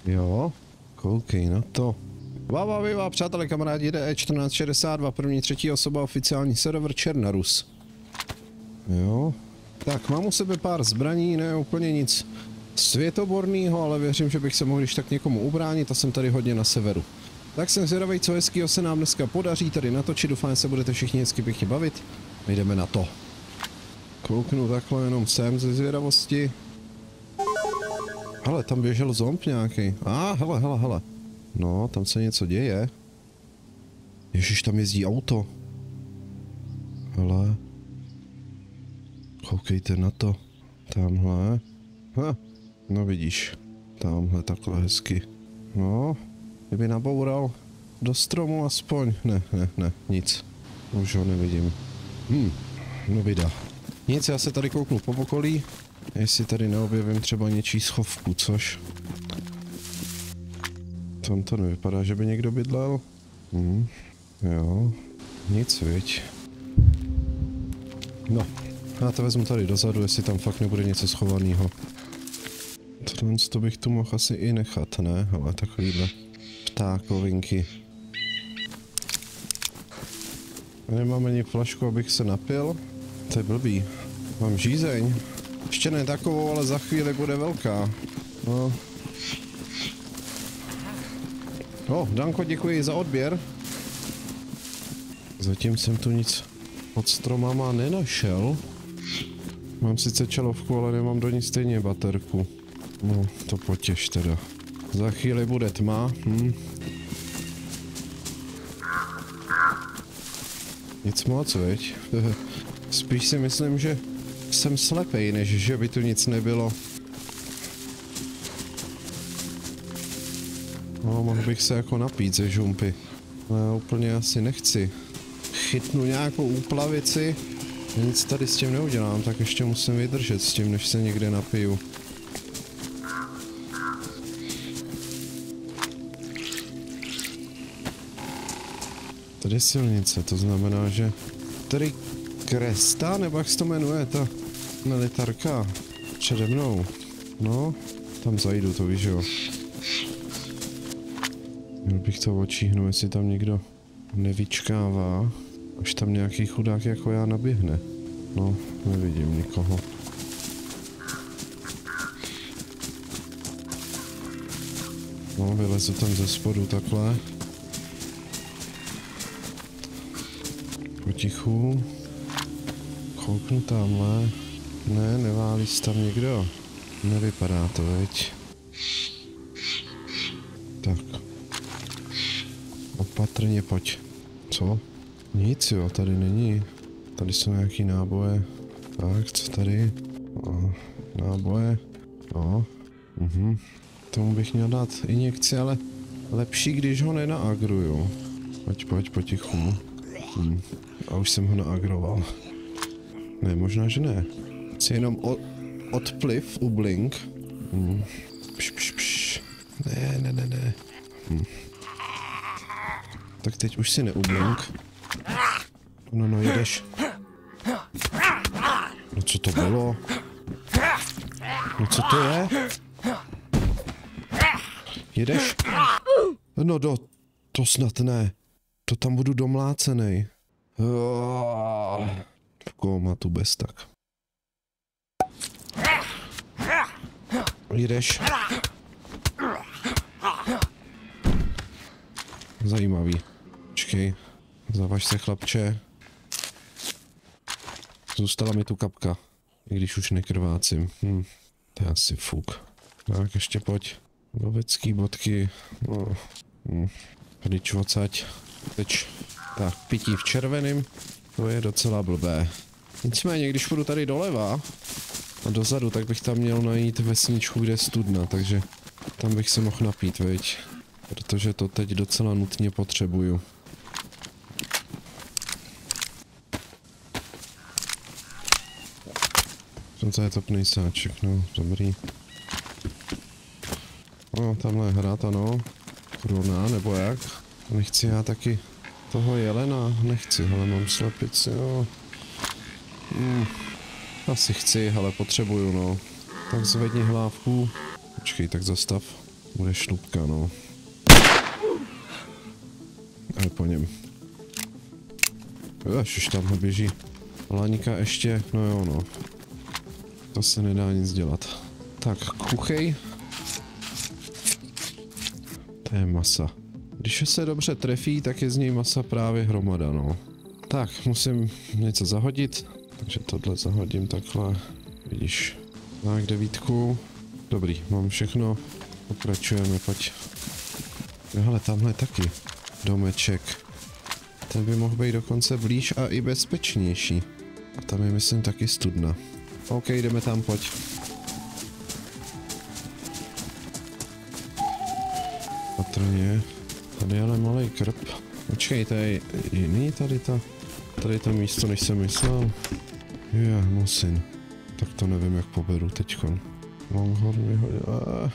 Jo, koukej na to. Váva, viva, přátelé, kamarádi, DE 1462, první, třetí osoba, oficiální server Černarus. Jo, tak mám u sebe pár zbraní, ne úplně nic světoborného, ale věřím, že bych se mohl když tak někomu ubránit a jsem tady hodně na severu. Tak jsem zvědavý, co hezkýho se nám dneska podaří tady natočit, doufám, že se budete všichni hezky pěkně bavit. Jdeme na to. Kouknu takhle jenom sem ze zvědavosti. Hele, tam běžel zomb nějaký. Hele. No, tam se něco děje. Ježiš, tam jezdí auto. Hele. Koukejte na to. Tamhle. No vidíš. Tamhle takhle hezky. No, kdyby naboural do stromu aspoň. Ne, nic. Už ho nevidím. No vida. Nic, já se tady kouknu po okolí. Jestli tady neobjevím třeba něčí schovku, což... Tam to nevypadá, že by někdo bydlel. Jo, nic, viď. No, já to vezmu tady dozadu, jestli tam fakt nebude něco schovaného. Tohle to bych tu mohl asi i nechat, ne? Ale takovýhle ptákovinky. Nemám ani flašku, abych se napil. To je blbý. Mám žízeň. Ještě ne takovou, ale za chvíli bude velká. No. Danko, děkuji za odběr. Zatím jsem tu nic pod stromama nenašel. Mám sice čelovku, ale nemám do ní stejně baterku. No, to potěš teda. Za chvíli bude tma. Nic moc, veď? Spíš si myslím, že jsem slepej, než že by tu nic nebylo. No, mohl bych se jako napít ze žumpy. No, já úplně asi nechci. Chytnu nějakou úplavici. Nic tady s tím neudělám, tak ještě musím vydržet s tím, než se někde napiju. Tady je silnice, to znamená, že tady Kresta, nebo jak se to jmenuje, ta militarka přede mnou. No, tam zajdu, to víš jo. Měl bych to očíhnout, jestli tam někdo nevyčkává, až tam nějaký chudák jako já naběhne. No, nevidím nikoho. No, vylezu tam ze spodu takhle. Potichu. Kouknu tamhle. Ne, neválí se tam někdo. Nevypadá to, veď. Tak. Opatrně pojď. Co? Nic jo, tady není. Tady jsou nějaký náboje. Tak, co tady? Náboje. Tomu bych měl dát injekci, ale lepší, když ho nenaagruju. Pojď, potichu. A už jsem ho naagroval. Ne, možná, že ne. Chci jenom odpliv, ublink. Ne. Tak teď už si neublink. No, jedeš. No co to bylo? No co to je? Jedeš? No to snad ne. To tam budu domlácenej. V kómatu bez tak. Jedeš? Zajímavý. Počkej. Zavaž se, chlapče. Zůstala mi tu kapka. I když už nekrvácím. To je asi fuk. Tak ještě pojď. Lovecký bodky. Pryč odsaď. Teď. Tak, pití v červeném. To je docela blbé. Nicméně, když půjdu tady doleva a dozadu, tak bych tam měl najít vesničku, kde je studna, takže tam bych se mohl napít, veď. Protože to teď docela nutně potřebuju. To je topný sáček, no, dobrý. No, tamhle je hrát, ano. Koruna, nebo jak? Nechci já taky toho jelena, nechci, ale mám slepici, no. Asi chci, ale potřebuju, no. Tak zvedni hlávku. Počkej, tak zastav. Bude šlupka, no. A je po něm. Už tam běží. Láníka ještě, no jo, no. To se nedá nic dělat. Tak, kuchej. To je masa. Když se dobře trefí, tak je z něj masa právě hromada, no. Tak, musím něco zahodit. Takže tohle zahodím takhle. Vidíš. Tak, 9. Dobrý, mám všechno. Pokračujeme, pojď. Hele, tamhle taky domeček. Ten by mohl být dokonce blíž a i bezpečnější. A tam je, myslím, taky studna. OK, jdeme tam, pojď. Patrně. Tady je ale malej krb. Počkej, tady není tady to místo, než jsem myslel. Je, musím. Tak to nevím, jak poberu teďkon. Longhorn mi hodil.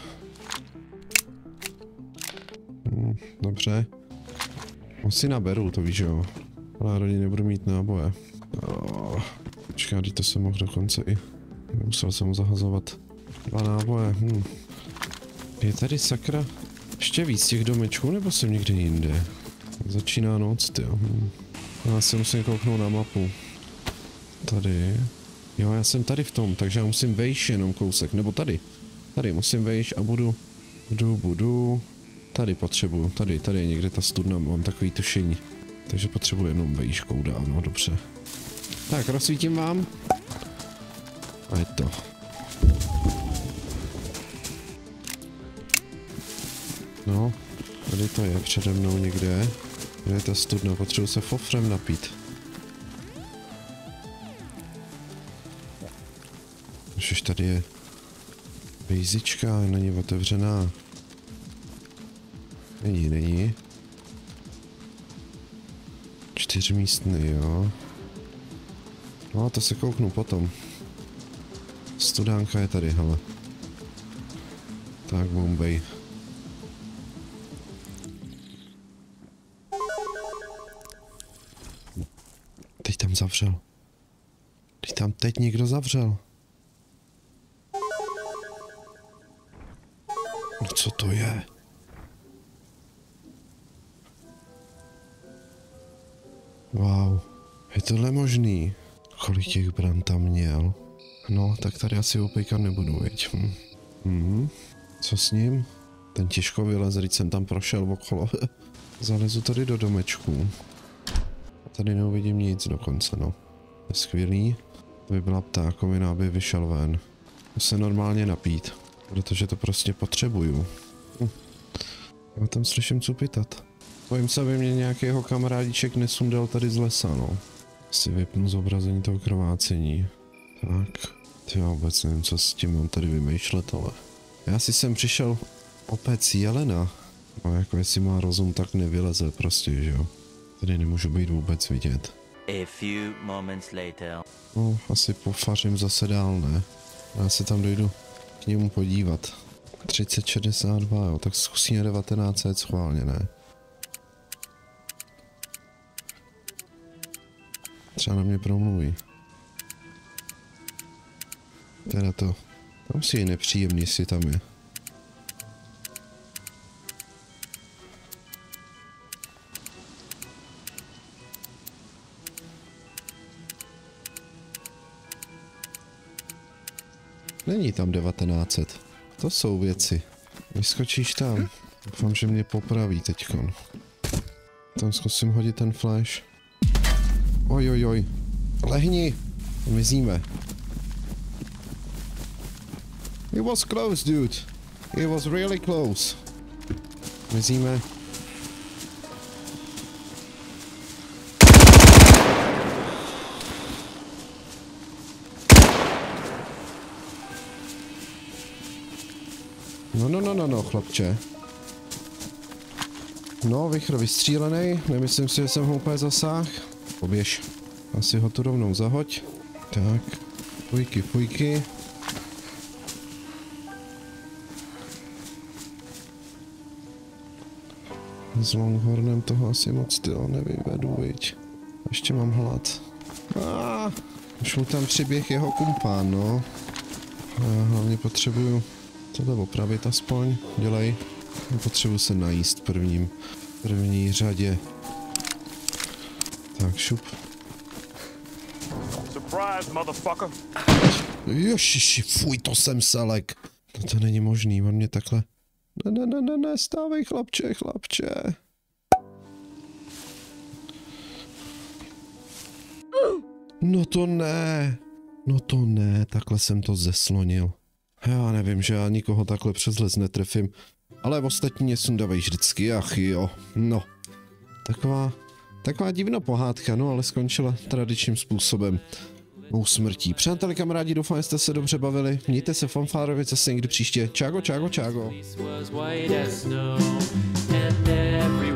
Dobře. Musí naberu, to víš, jo. Ale rodě nebudu mít náboje. Počkej, to jsem mohl dokonce i. Musel jsem zahazovat 2 náboje. Je tady sakra ještě víc těch domečků, nebo jsem někde jinde? Začíná noc, tyjo. Já se musím kouknout na mapu. Tady. Jo, já jsem tady v tom, takže já musím vejš jenom kousek, nebo tady. Tady musím vejš a budu. Tady potřebuju, tady je někde ta studna, mám takový tušení. Takže potřebuji jenom vejškou dál, no dobře. Tak, rozsvítím vám. A je to. No, tady to je přede mnou někde. Kde je ta studna, potřebuji se fofrem napít. Už tady je bejzička, není otevřená. Není. 4místný, jo. No, to se kouknu potom. Studánka je tady, hele. Tak, Bombay. Teď tam zavřel. Teď někdo zavřel. No co to je? Wow, je tohle možný? Kolik těch bran tam měl? No, tak tady asi opejkat nebudu, viď? Co s ním? Ten těžko vyleze, když jsem tam prošel okolo. Zalezu tady do domečku. Tady neuvidím nic dokonce, no. Je skvělý. To by byla ptákovina, aby vyšel ven. Musím se normálně napít, protože to prostě potřebuju. Já tam slyším cupitat. Bojím se, aby mě nějakého kamarádíček nesundal tady z lesa, no. Si vypnu zobrazení toho krvácení. Tak. Já vůbec nevím, co s tím mám tady vymýšlet, ale... Já si sem přišel opět jelena. No jako jestli má rozum, tak nevyleze prostě, že jo. Tady nemůžu být vůbec vidět. A few moments later. No, asi pofařím zase dál, ne? Já se tam dojdu k němu podívat. 3062, jo, tak zkusíme 1900 schválně, ne? Třeba na mě promluví. Teda to musí je nepříjemný, jestli tam je. Není tam 1900. To jsou věci. Vyskočíš tam. Doufám, že mě popraví teďkon. Tam zkusím hodit ten flash. Ojojoj. Lehni. Mizíme. It was close, dude. It was really close. Mizíme. No, chlapče. No, vichr vystřílený. Nemyslím si, že jsem ho úplně zasáhl. Poběž. Asi ho tu rovnou zahoď. Tak. Pujky. S Longhornem toho asi moc tyho nevyvedu, viď. Ještě mám hlad. Už mu tam přiběh jeho kumpán, no. Já hlavně potřebuju tohle opravit aspoň. Dělej. Potřebuji se najíst první řadě. Tak, šup. Surprise, motherfucker. Ježiši, fuj, to jsem selek. No to není možný, on mě takhle... Ne, stávej, chlapče. No to ne, takhle jsem to zeslonil. Já nevím, že já nikoho takhle přes les netrefím, ale ostatní mě sundávají vždycky, ach jo, no. Taková divná pohádka, no ale skončila tradičním způsobem. Mou smrtí. Přátelé, kamarádi, doufám, že jste se dobře bavili. Mějte se fanfárově zase někdy příště. Čágo.